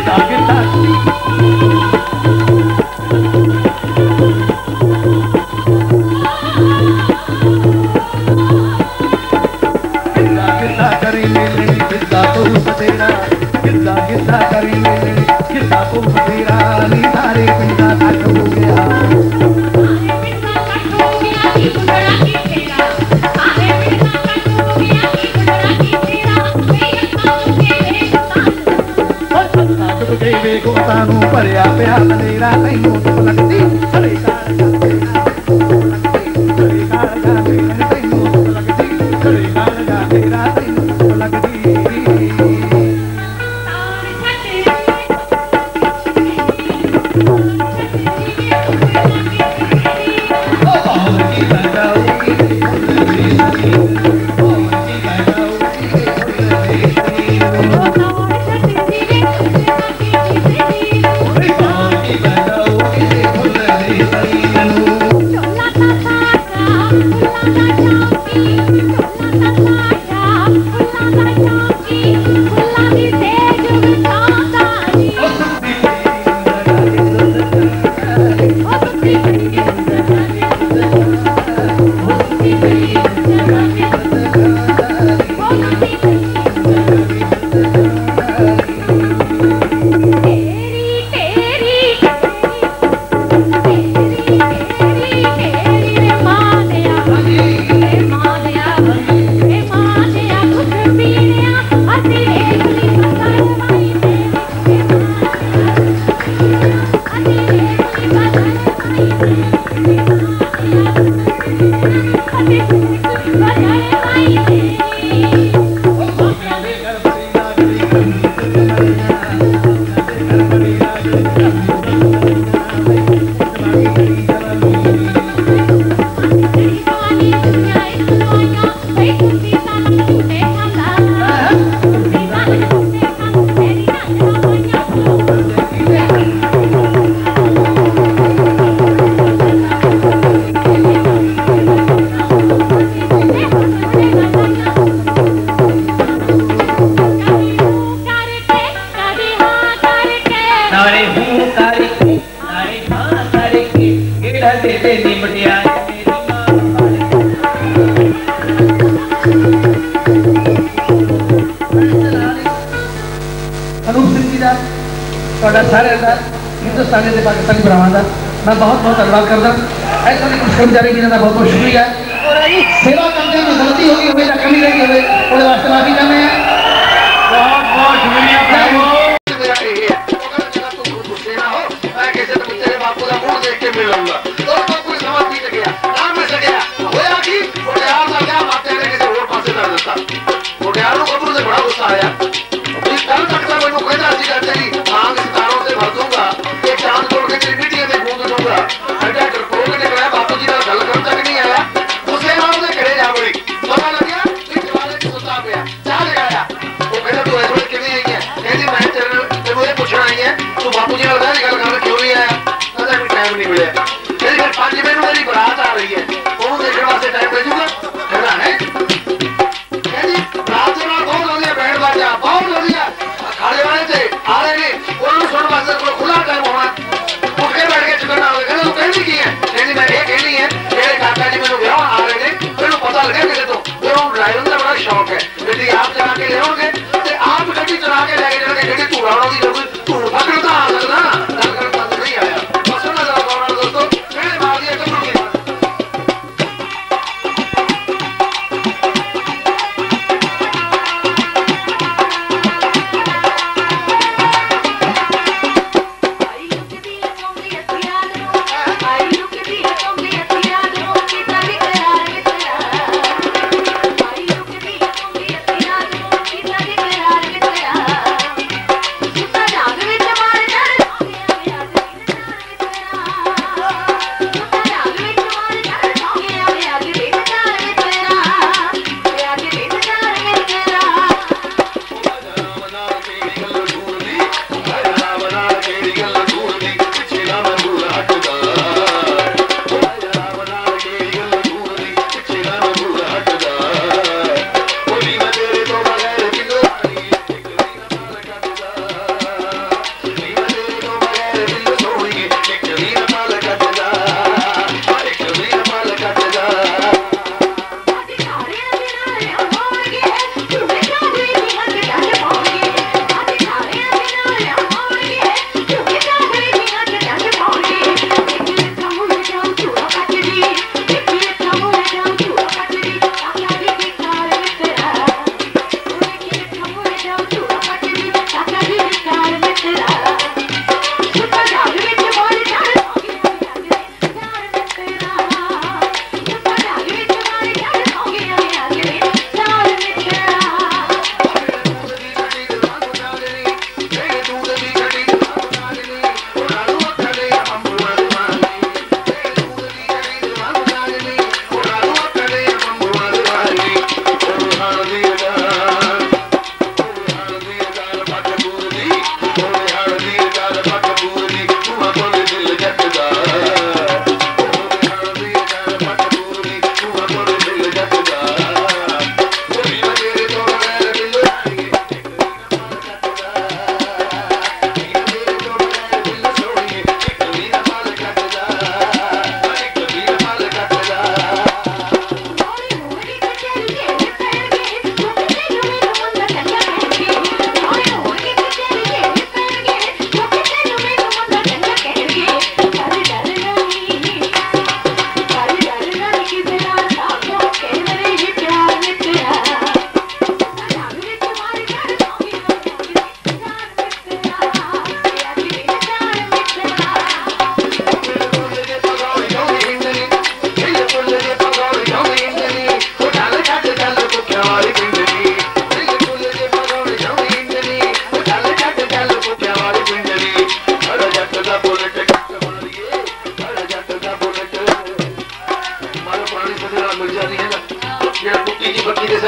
ਭਰਿਆ ਪਿਆ ਮੇਰਾ ਤੈਨੂੰ ਦੁੱਖ ਲੱਗਦੀ ਸੜੇ ਕਾਲ ਜਾਂਦੇ ਸੜੇ ਕਾਲ ਜਾਂਦੇ ਤੈਨੂੰ ਦੁੱਖ ਲੱਗਦੀ ਸੜੇ ਕਾਲ ਜਾਂਦੇ ਤੈਨੂੰ ਦੁੱਖ ਲੱਗਦੀ सारे हिंदुस्तानी से पाकिस्तानी भरावान का मैं बहुत बहुत धन्यवाद करता ऐसा कुछ कर्मचारी जिन्होंने बहुत बहुत शुक्रिया सेवा करते में गलती होगी हमें कमी लगी हमें वो वास्ते माफी चाहते हैं बहुत बहुत शुक्रिया शौक है गड्डी आप चला के ले आप गड्डी चला के लेके जाके गड्डी तू राणो की जरूरत तू पकड़ता आ सकता ना करता नहीं आया बस ना जरा दोस्तों मेरे मार दिया कब रुके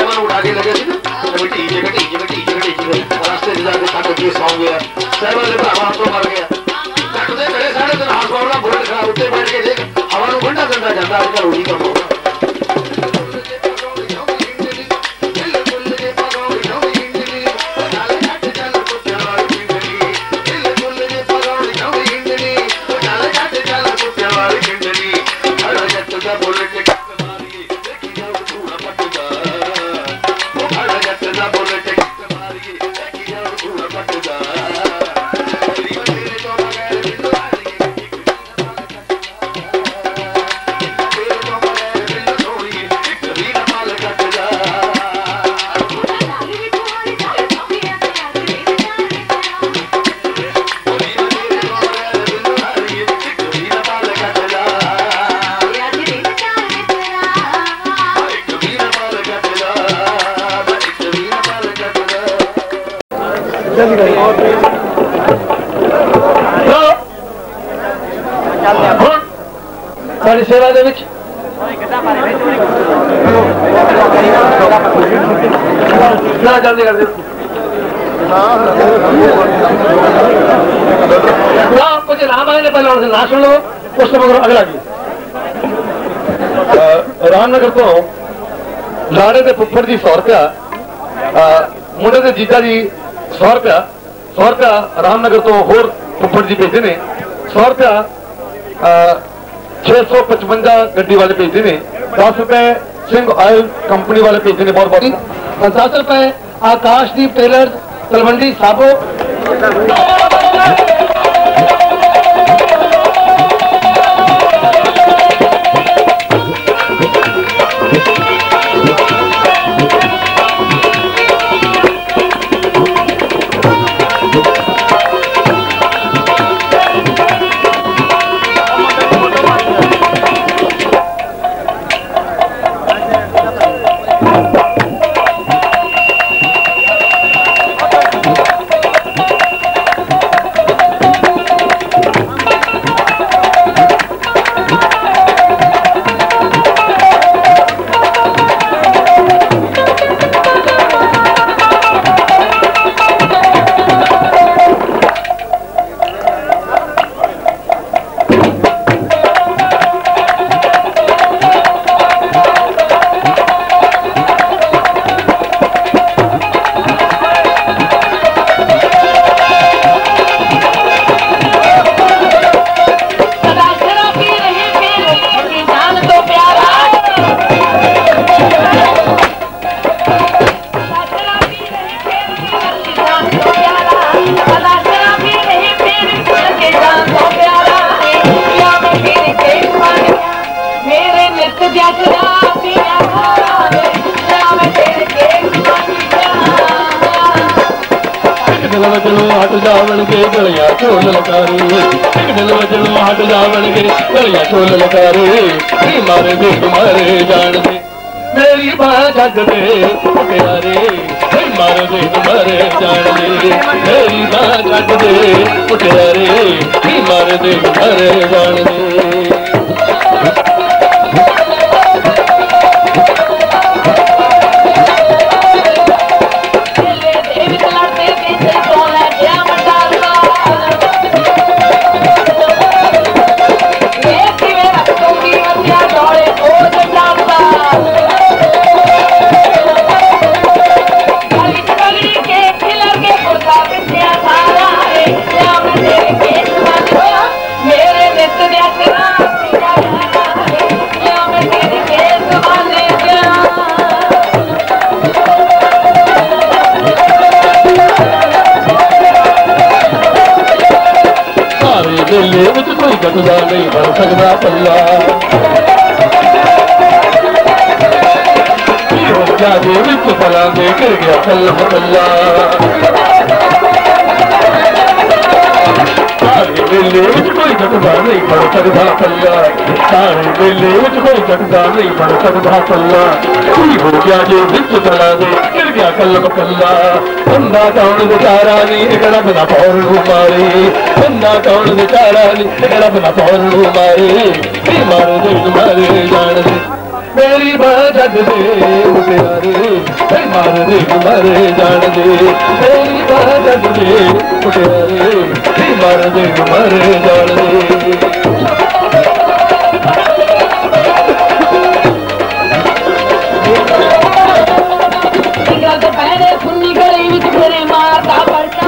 लेवल उठा के लगे थे मिट्टी रास्ते में जाके थक के सौ गया सैबल के भरावा तो मर गया कटते बड़े साढ़े दिन हाथ पावड़ा बुलेट खड़ा उत्ते बैठ के देख हवा नु घंटा घंटा जाता आजकल उड़ी का होगा सारी सेवा दे विच ना जल्दी कर दे कुछ राम आए पहले उनसे ना सुन लो उसके मगर अगला की रामनगर तो लाड़े के फुफड़ जी 100 रुपया मुंडे के जीजा जी 100 रुपया रामनगर तो होर फुफड़ जी भेजे ने 100 रुपया 655 गड्डी वाले भेजे ने 10 रुपए सिंह ऑयल कंपनी वाले भेजे ने बहुत बहुत 10 रुपए आकाशदीप टेलर तलवंडी साबो चलो हट जावन के गलिया छोल लकारे चलो हट जावन के गलिया छोल लकारे मारे दे तुम्हारे जान दे मेरी बाँ जग दे प्यारे मारे दे तुम्हारे जान दे मेरी बाँ जग दे प्यारे मारे दे तुम्हारे जान दे कोई घटदा नहीं बन सकता पल्ला जागे विच पला दे गिर गया कल्ला पल्ला सारे वेले विच कोई घटदा नहीं बन सकता पल्ला सारे वेले विच कोई घटदा नहीं बन सकता पल्ला कोई हो गया जे विच पला दे गिर गया कल्ला पल्ला बंदा कौन बेचारा नहीं निकला बिना पौर मारे बंदा कौन बेचारा नहीं निकला बिना पौर मारे मारे दे तुम्हारे जान दे मेरी बाजट दे मुटियारे मार दे मरे जान दे मेरी बाजट दे मुटियारे मार दे मरे जान दे सुन्नी गली विच मेरे मारता पलटा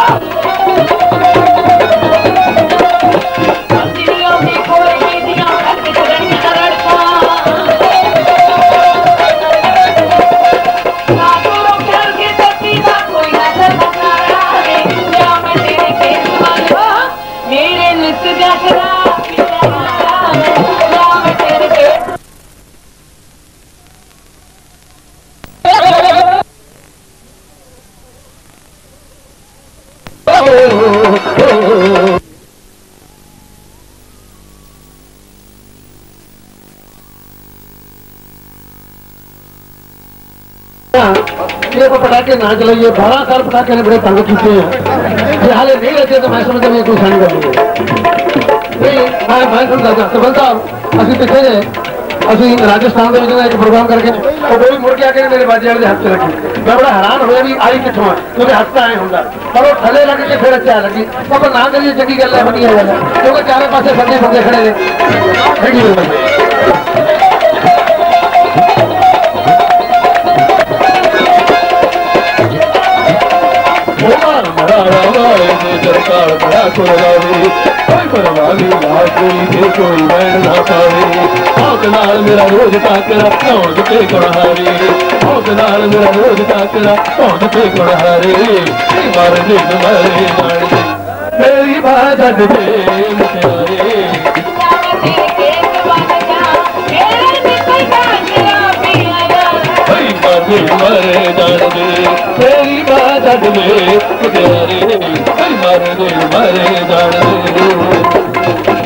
पटाखे ना चलाइए 12 साल पटाखे ने बड़े तंग किए हैं हाले नहीं रहते तो मैं समझता मैं कोई साइन कर लूँगा नहीं मैं समझता सरपंच साहब असं पिछले ने असं राजस्थान के एक प्रोग्राम करके वो भी मुड़ के आके मेरे बाजी वाले हाथ से रखी मैं बड़ा हैरान होया भी आई कितों क्योंकि हथ आए होंगे पर वो थले लग के फिर अच्छा लगी तो ना करिए चंगी गल है बढ़िया गल है क्योंकि चारों पासे बंदे बंदे खड़े ने थैंक यू सरकार बड़ा कोई परवाही लाल कोई दे कोई बैन ना पावे औक नाल मेरा रोज ताकरा कौन के कोहारे औक नाल मेरा रोज ताकरा कौन के कोहारे मार दे मरे जान दे मेरी बाजट दे मुटियारे मरे जान दे तेरी बाजट में मुटियारे मार दे मरे जान दे